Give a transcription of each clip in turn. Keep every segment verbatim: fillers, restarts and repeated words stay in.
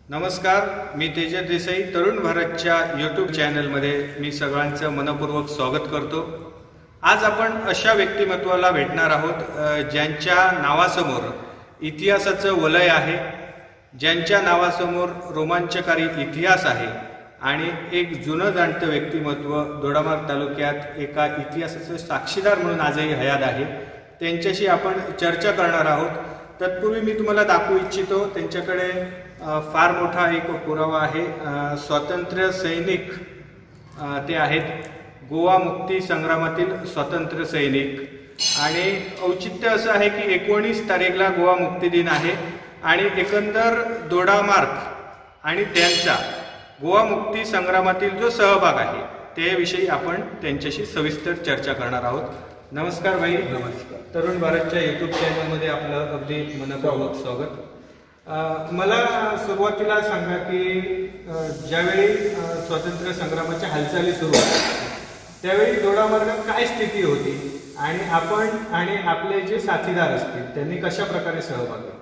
नमस्कार, मी तेजस देसाई तरुण भारतच्या यूट्यूब चॅनलमध्ये मी सगळ्यांचं मनपूर्वक स्वागत करतो। आज आपण अशा व्यक्तिमत्वाला भेटणार आहोत ज्यांच्या नावासमोर इतिहासाचं वलय आहे, ज्यांच्या नावासमोर रोमांचकारी इतिहास आहे आणि एक जुनं जाणतं व्यक्तिमत्व दोडामार्ग तालुक्यात एका इतिहासाचं साक्षीदार म्हणून आजही हयात आहे। त्यांच्याशी आपण चर्चा करणार आहोत। तत्पूर्वी मी तुम्हाला दाखवू इच्छितो त्यांच्याकडे फार मोठा एक पुरावा आहे। स्वातंत्र्य सैनिक ते आहेत, गोवा मुक्ती संग्रामातील स्वातंत्र्य सैनिक। आणि औचित्य असं आहे की एकोणीस तारीखला गोवा मुक्ती दिन आहे आणि एकंदर दोडामार्ग आणि त्यांचा गोवा मुक्ती संग्रामातील जो सहभाग आहे त्याविषयी आपण त्यांच्याशी सविस्तर चर्चा करणार आहोत। नमस्कार भाई। नमस्कार। तरुण भारतच्या यूट्यूब चॅनलमध्ये आपलं अगदी मनपूर्वक स्वागत। मला सुरुवातीला सांगा की ज्यावेळी स्वातंत्र्य संग्रामाच्या हालचाली सुरू होत्या त्यावेळी दोडामार्गात काय स्थिती होती आणि आपण आणि आपले जे साथीदार असतील त्यांनी कशा प्रकारे सहभाग घेतला?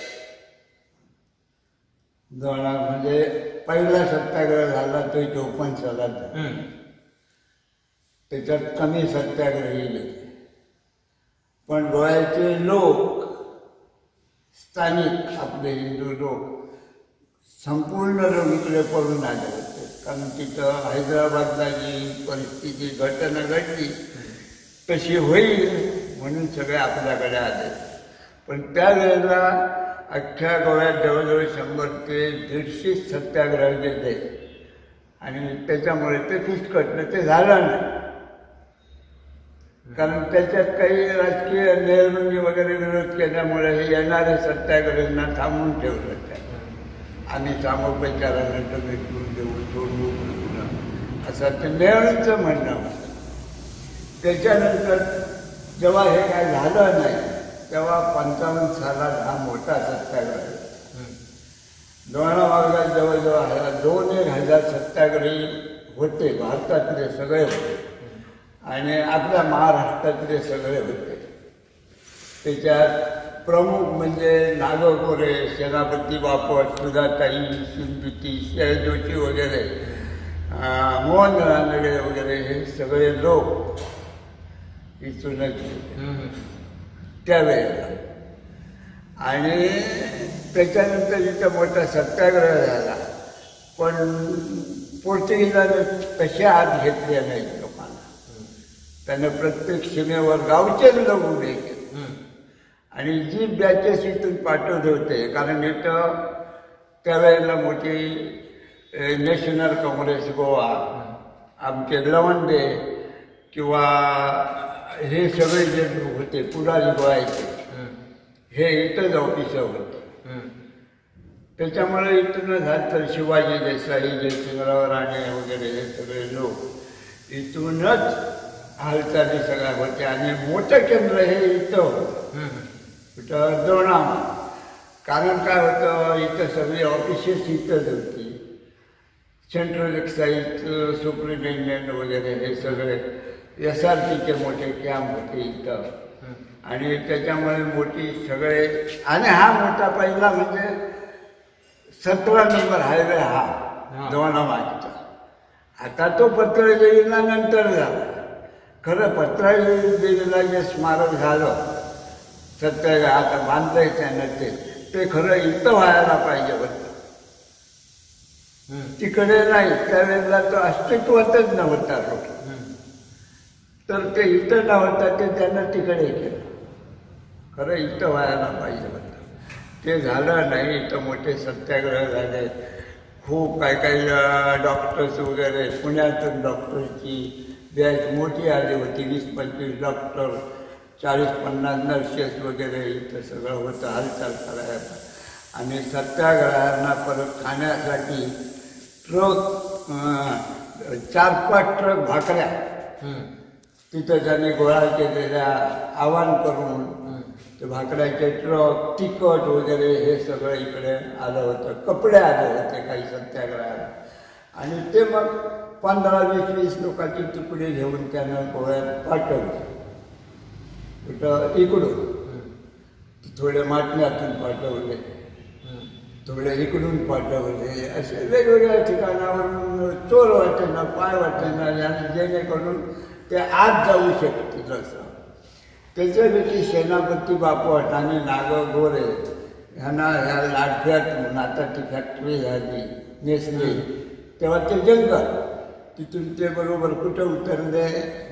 दोडा म्हणजे पहिला सत्याग्रह झाला तो चौपन्न सालात। त्याच्यात कमी सत्याग्रही गेले, पण गोव्याचे लोक स्थानिक आपले हिंदू लोक संपूर्ण लोक इकडे पळून आले होते, कारण तिथं हैदराबादला जी परिस्थिती घटना घडली तशी होईल म्हणून सगळे आपल्याकडे आले। पण त्यावेळेला अख्ख्या गोव्यात जवळजवळ शंभर ते दीडशे सत्याग्रह गेले आणि त्याच्यामुळे ते फिसकटलं, ते झालं नाही। कारण त्याच्यात काही राजकीय नेहरूंनी वगैरे विरोध केल्यामुळे हे येणारे सत्याग्रहींना थांबवून ठेवलं त्या आणि सामोपचारानं डबे करून देऊ सोडू असं ते नेहरूंचं म्हणणं होतं। त्याच्यानंतर जेव्हा हे काय झालं नाही तेव्हा पंचावन्न सालात हा मोठा सत्याग्रह दोडामार्गात जवळजवळ दोन एक हजार सत्याग्रही होते, भारतातले सगळे होते आणि आपल्या महाराष्ट्रातले सगळे होते। त्याच्यात प्रमुख म्हणजे नागोकोरे, सेनापती बापट, सुधाताई, सिंधुती, शेळजोशी वगैरे, मोहन रानडे वगैरे हे सगळे लोक इथूनच होते त्यावेळेला। आणि त्याच्यानंतर इथं मोठा सत्याग्रह झाला, पण पोर्तुगीजाने तसे हात घेतले नाहीत लोकांना। त्याने प्रत्येक सीमेवर गावचे लोक उभे केले आणि जी बॅचेस इथून पाठवले होते, कारण इथं त्यावेळेला मोठी नॅशनल काँग्रेस गोवा, आमचे लवंडे किंवा हे सगळे जे होते पुढारी गोव्याचे हे इथंच ऑफिसर होते। त्याच्यामुळे इथून झालं तर शिवाजी देसाई, जयसिंगराव राणे वगैरे हे सगळे लोक इथूनच हालचाली सगळ्या होत्या आणि मोठं केंद्र हे इथं होतं, इथं दोडामार्ग। कारण काय होतं, इथं सगळी ऑफिसेस इथंच होती, सेंट्रल एक्साईज सुप्रिटेंडेंट वगैरे हे सगळे एस आर पीचे मोठे कॅम्प होते इथं आणि त्याच्यामुळे मोठी सगळे। आणि हा मोठा पहिला म्हणजे सतरा नंबर हायवे हा दोडामार्गचा। आता तो पत्रादेवीला नंतर झाला, खरं पत्रादेवीला जे स्मारक झालं सत्याग्रह आता बांधता येतं ते ते खरं इथं व्हायला पाहिजे होतं, तिकडे नाही। त्यावेळेला तो अस्तित्वातच नव्हता लोक, तर ते इथं नव्हता ते त्यानं तिकडे केलं, खरं इथं व्हायला पाहिजे होतं, ते झालं नाही। इथं मोठे सत्याग्रह झाले, खूप काही काही डॉक्टर्स वगैरे पुण्यातून डॉक्टरची बॅच मोठी आली होती, वीस पंचवीस डॉक्टर, चाळीस पन्नास नर्सेस वगैरे इथं सगळं होतं हालचाल करायला। आणि सत्याग्रहांना परत खाण्यासाठी ट्रक, चार पाच ट्रक भाकऱ्या तिथं त्यांनी गोळा केलेल्या, आवाहन करून ते भाकऱ्याचे ट्रक, तिखट वगैरे हे सगळं इकडे आलं होतं, कपडे आले होते काही सत्याग्रहात आणि ते मग पंधरा वीस वीस लोकांची तुकडे घेऊन त्यानं गोव्यात पाठवले कुठं इकडून, थोडे माटण्यातून पाठवले, थोडे इकडून पाठवले, असे वेगवेगळ्या ठिकाणावरून चोर वाटेना पाय वाटेना आणि जेणेकरून ते आत जाऊ शकतील असं. त्याच्यापैकी सेनापती बापट आणि नागं गोरे ह्यांना ह्या लाडफ्यात म्हणून आता ती फॅक्टरी झाली नेसली, तेव्हा ते जंगल तिथून ते बरोबर कुठं उतरले,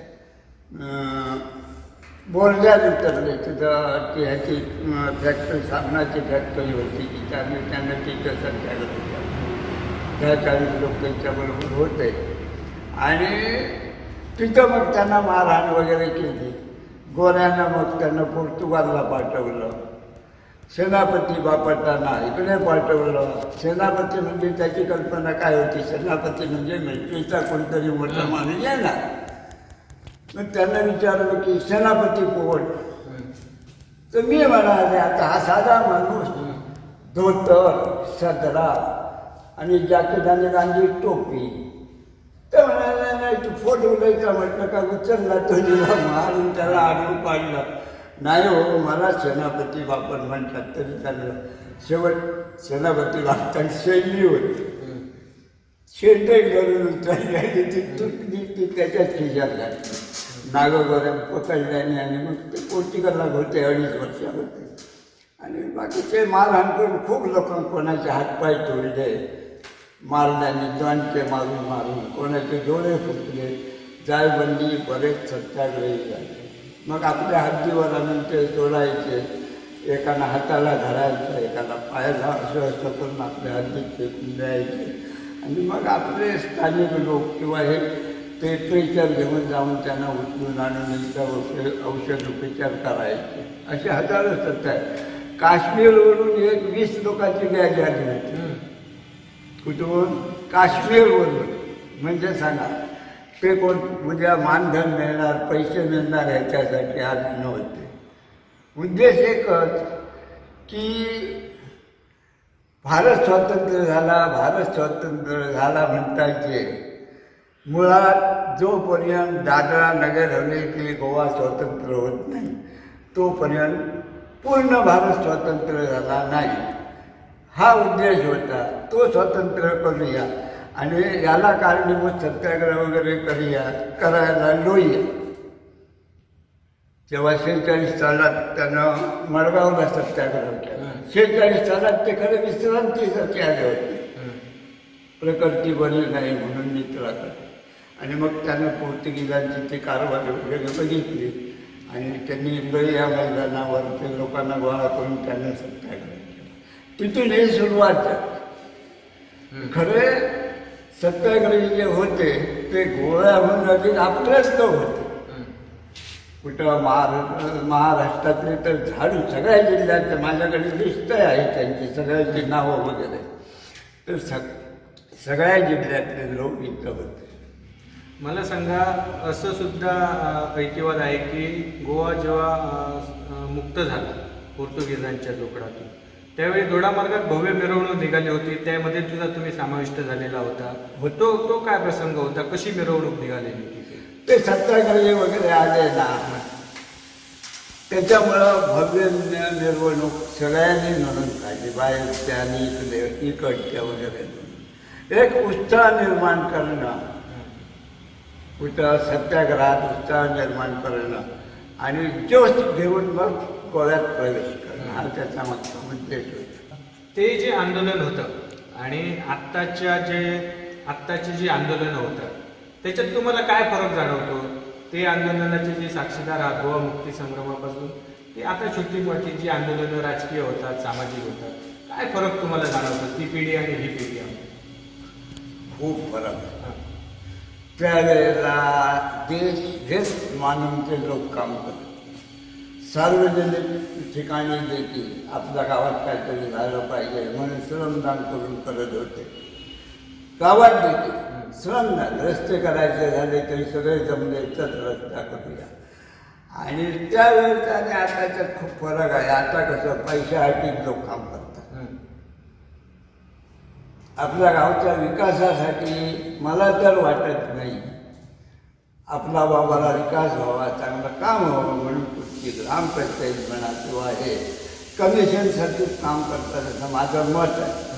बोरल्यात उतरले. तिथं ती ह्याची फॅक्टरी साबणाची फॅक्टरी होती की त्यामुळे त्यांना तिथं सत्याग्रह होता. दहा चाळीस लोक त्यांच्याबरोबर होते आणि तिथं मग त्यांना मारहाण वगैरे केली. गोऱ्यांना मग त्यांना पोर्तुगालला पाठवलं, सेनापती बापटांना इकडे पाठवलं. सेनापती म्हणजे त्याची कल्पना काय होती, सेनापती म्हणजे मिलिटरीचा कोणतरी मोठा माणूस येणार. मग त्यांना विचारलं की सेनापती कोण, तर मी म्हणाले आता हा साधा माणूस, धोतर सदरा आणि जॅकेटाने गांधी टोपी. तर म्हणाले नाही तू फोटो उडायचा म्हटलं का उचलला तो जिला मारून त्याला आडून पाडलं. नाही हो मला सेनापती बापट म्हणतात. तरी त्यानं शेवट सेनापती बापटांची शैली होती, शेंडे घरून उचलली आणि ती तुटली ती त्याच्याच खिशात घातली. नागोगोऱ्या पकडल्याने आणि मग ते पोर्तुगालला होते अडीच वर्षामध्ये. आणि बाकीचे मारहाण करून खूप लोक कोणाचे हातपाय तोडले, मारल्याने दणके मारून मारून कोणाचे डोळे फुटले, जायबंदी बरेच सत्याग्रही झाले. मग आपल्या हद्दीवर आणून ते सोडायचे, एकाला हाताला धरायचं, एकाला पायाला असं असं करून आपल्या हद्दीत फेकून द्यायचे. आणि मग आपले स्थानिक लोक किंवा हे ते ट्रेचर घेऊन जाऊन त्यांना उचलून आणून त्यांचा औषध औषध उपचार करायचे. असे हजारो सत्ता आहे. काश्मीरवरून एक वीस लोकांची बॅग आली होती. कुठून? काश्मीरवरून. म्हणजे सांगा ते कोण उद्या मानधन मिळणार, पैसे मिळणार ह्याच्यासाठी आज नव्हते. उद्देश एकच की भारत स्वातंत्र्य झाला, भारत स्वातंत्र्य झाला म्हणताचे मुळात जोपर्यंत दादरा नगर हवेली गोवा स्वतंत्र होत नाही तोपर्यंत पूर्ण भारत स्वतंत्र झाला नाही. हा उद्देश होता. तो स्वतंत्र करूया आणि याला कारणीभूत सत्याग्रह वगैरे करूया करायला लोहिया. जेव्हा शेहेचाळीस सालात त्यानं मडगावला सत्याग्रह केला. शेहेचाळीस सालात ते खरं विश्रांतीसाठी आले होते, प्रकृती बरी नाही म्हणून मित्राकडे. आणि मग त्यानं पोर्तुगीजांची ती कारवाई वगैरे बघितली आणि त्यांनी इंद्र या मैदानावर ते लोकांना गोळा करून त्यांना सत्याग्रह केला. तिथून हे सुरुवात झाली. खरे सत्याग्रही जे होते ते गोळ्याहून अधिक आपलेच लोक होते. कुठं महाराष्ट्र महाराष्ट्रातले तर झाडू सगळ्या जिल्ह्यात माझ्याकडे लिस्ट आहे त्यांची सगळ्यांची नावं वगैरे. तर सग सगळ्या जिल्ह्यातले लोक इथं होते. मला सांगा, असं सुद्धा ऐतिहासिक आहे की गोवा जेव्हा मुक्त झाला पोर्तुगीजांच्या जोखडातून त्यावेळी दोडामार्गात भव्य मिरवणूक निघाली होती, त्यामध्ये सुद्धा तुम्ही समाविष्ट झालेला होता. तो तो काय प्रसंग होता, कशी मिरवणूक निघालेली होती? ते सत्याग्रही वगैरे आले ना, त्याच्यामुळं भव्य मिरवणूक सगळ्यांनी म्हणून काढली, बाहेरच्या आणि इकडे इकडच्या वगैरे. एक उत्साह निर्माण करणं, कुठं सत्याग्रहात उत्साह निर्माण करणं आणि जोश घेऊन मग गोव्यात प्रवेश करणं हा त्याचा मागचा उद्देश होता. ते जे आंदोलन होतं आणि आत्ताच्या जे आत्ताचे जे आंदोलन होतं त्याच्यात तुम्हाला काय फरक जाणवतो? ते आंदोलनाचे जे साक्षीदार आहात गोवा मुक्ती संग्रामापासून ते आता छोटी मोठी जी आंदोलनं राजकीय होतात, सामाजिक होतात, काय फरक तुम्हाला जाणवतो ती पिढी आणि ही पिढी? खूप फरक आहे. त्यावेळेला देश हेच मानून ते लोक काम करतात. सार्वजनिक ठिकाणी देखील आपल्या गावात काहीतरी झालं पाहिजे म्हणून श्रमदान करून करत होते. गावात देखील श्रमदान, रस्ते करायचे झाले तरी सगळे जमले तर रस्ता करूया. आणि त्यावेळेस आणि आताच्यात खूप फरक आहे. आता कसं पैशासाठी लोक काम करतात. आपल्या गावच्या विकासासाठी मला तर वाटत नाही आपला बाबाला विकास व्हावा, चांगलं काम व्हावं म्हणून कुठची ग्रामपंचायत म्हणा किंवा हे कमिशनसाठीच काम करतात असं माझं मत आहे.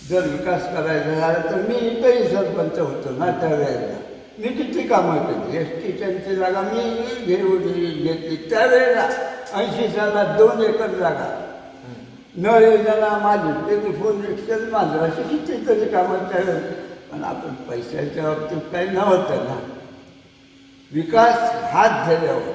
जर विकास करायचा झाला तर मी इथंही सरपंच होतो ना त्यावेळेला. मी किती कामं केली. एस टी स्टँडची जागा मी घेऊन घेतली त्यावेळेला. ऐंशी सालात दोन एकर जागा नळ योजना माझी, टेलिफोन रिक्षाच माझं, अशी कितीतरी कामं त्यावेळेस. पण आपण पैशाच्या बाबतीत काही नव्हतं ना. विकास हात झाल्यावर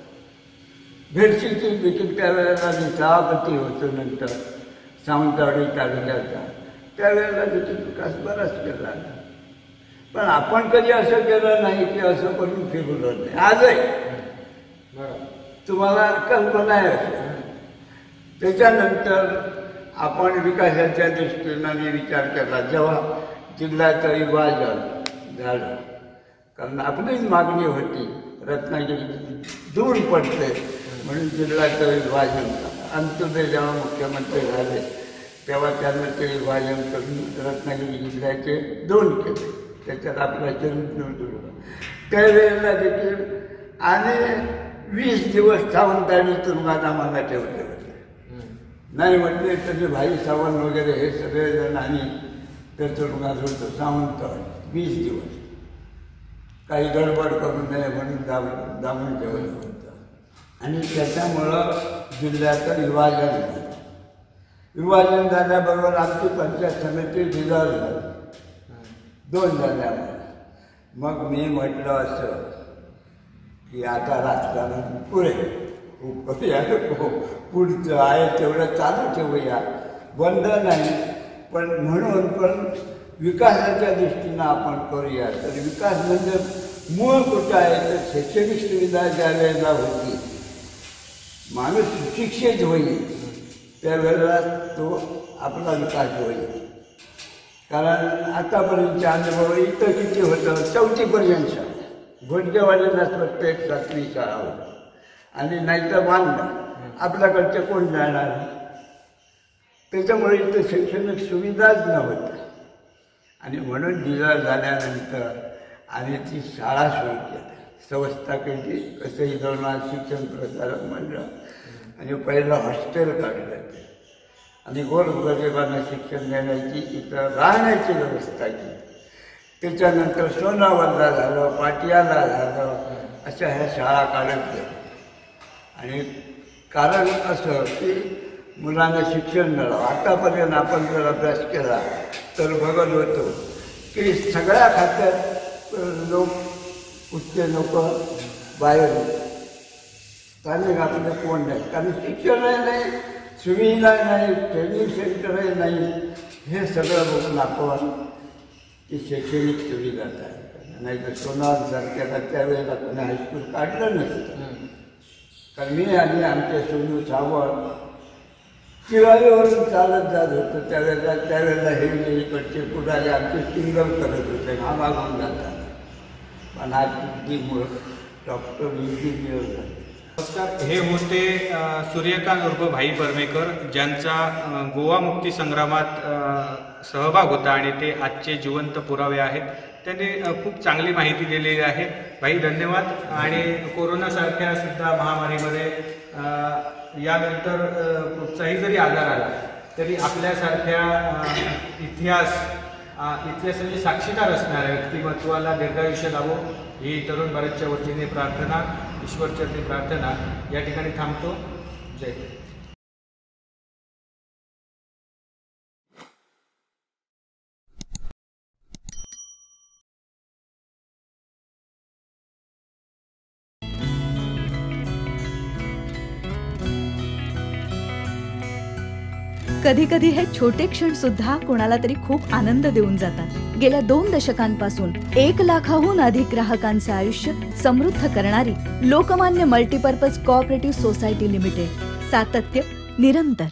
भेडशीची देखील त्यावेळेला मी सभापती होतो नंतर सावंतवाडी तालुक्याचा. त्यावेळेला देखील विकास बराच केला. पण आपण कधी असं केलं नाही की असं करून फिरवलं नाही. आजही तुम्हाला कल्पना आहे. त्याच्यानंतर आपण विकासाच्या दृष्टीने विचार केला जेव्हा जिल्ह्याचं विभाजन झालं. कारण आपलीच मागणी होती रत्नागिरी दूर पडते म्हणून जिल्ह्याचं विभाजन झालं. अंत्योदय जेव्हा मुख्यमंत्री झाले तेव्हा त्यांना ते विभाजन करून रत्नागिरी जिल्ह्याचे दोन केले. त्याच्यात आपला चरित्र त्यावेळेला देखील आणि वीस दिवस सावंतवाडी तुरुंगात आम्हाला ठेवले होते. नाही म्हटले तसे भाई सावंत वगैरे हे सगळेजण आणि त्या तुरुंगात होतो सावंतवाडी वीस दिवस. काही गडबड करू नये म्हणून दाबून दाबून ठेवलं होतं. आणि त्याच्यामुळं जिल्ह्याचं विभाजन झालं. विभाजन झाल्याबरोबर आमची पंचायत समिती डिझॉल्व झाली. दोन झाल्यामुळे मग मी म्हटलं असं की आता राजकारण पुरे करूया, पुढचं आहे तेवढं चालू ठेवूया, बंद नाही. पण म्हणून पण विकासाच्या दृष्टीनं आपण करूया. तर विकास म्हणजे मूळ कुठं आहे तर शैक्षणिक सुविधा ज्या वेळेला होती माणूस सुशिक्षित होईल त्यावेळेला तो आपला विकास होईल. कारण आतापर्यंतच्या अनुभव इथं किती होतं चौथीपर्यंत शाळा घोटकेवाडीलाच प्रत्येक सातवी शाळा होती आणि नाहीतर बांधला आपल्याकडचे कोण जाणार. त्याच्यामुळे इथं शैक्षणिक सुविधाच नव्हत्या. आणि म्हणून डिझॉल्व झाल्यानंतर आणि ती शाळा सुरू केली, संस्था केली. कसंही धोरणात शिक्षण प्रसारक मंडळ आणि पहिलं हॉस्टेल काढलं ते आणि गोरगरिबांना शिक्षण देण्याची इथं राहण्याची व्यवस्था केली. त्याच्यानंतर सोनावरला झालं, पाटियाला झालं, अशा ह्या शाळा काढत गेल्या. आणि कारण असं की मुलांना शिक्षण मिळावं. आतापर्यंत आपण जर अभ्यास केला तर बघत होतो की सगळ्या खात्यात लोक उच्च लोक बाहेर होते. स्थानिक आपले कोण नाही. कारण शिक्षणही नाही, सुविधा नाही, ट्रेनिंग सेंटरही नाही. हे सगळं बघून आपण की शैक्षणिक सुविधा आहे. नाही तर सोनारसारख्याला त्यावेळेला कोणी हायस्कूल काढलं नसतं. कारण मी आणि आमचे सोनू सावंत किरारीवरून चालत जात होतं त्यावेळेला. त्यावेळेला हे इकडचे पुढारी आमचे सिंगल करत होते हा मागून जाताना. पण आज मुळे डॉक्टर इंजिनियर झाले. नमस्कार. हे होते सूर्यकांत उर्फ भाई परमेकर ज्यांचा गोवा मुक्ती संग्रामात सहभाग होता आणि ते आजचे जिवंत पुरावे आहेत. त्यांनी खूप चांगली माहिती दिलेली आहे. भाई धन्यवाद. आणि कोरोनासारख्या सुद्धा महामारीमध्ये यानंतर कुठचाही जरी आजार आला तरी आपल्यासारख्या इतिहास इतिहासाचे साक्षीदार असणाऱ्या व्यक्तिमत्वाला दीर्घायुष्य लाभो ही तरुण भारतच्या वतीने प्रार्थना, ईश्वरचरणी प्रार्थना. या ठिकाणी थांबतो. जय हिंद. कधी कधी हे छोटे क्षण सुद्धा कोणाला तरी खूप आनंद देऊन जातात. गेल्या दोन दशकांपासून एक लाखाहून अधिक ग्राहकांचे आयुष्य समृद्ध करणारी Lokmanya multipurpose cooperative society limited. सातत्य निरंतर.